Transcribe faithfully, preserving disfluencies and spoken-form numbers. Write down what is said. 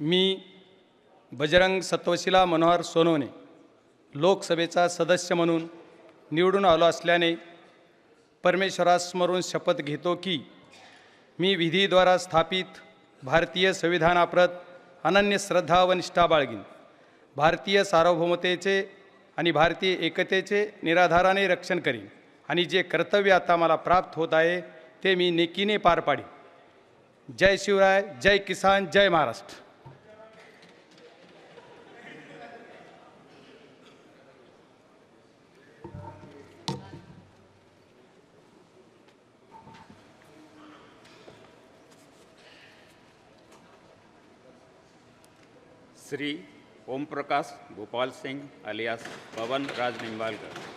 मी बजरंग सत्वशिला मनोहर सोनवणे लोकसभेचा सदस्य म्हणून निवडून आलो असल्याने परमेश्वरास स्मरून शपथ घेतो की मी विधीद्वारा स्थापित भारतीय संविधानाप्रत अनन्य श्रद्धा व निष्ठा बाळगीन। भारतीय सार्वभौमतेचे आणि भारतीय एकतेचे निराधाराने रक्षण करीन आणि जे कर्तव्य आता मला प्राप्त होत आहे ते मी नेकीने पार पाडीन। जय शिवराय, जय किसान, जय महाराष्ट्र। श्री ओम प्रकाश गोपाल सिंह अलियास पवन राज निंबालकर।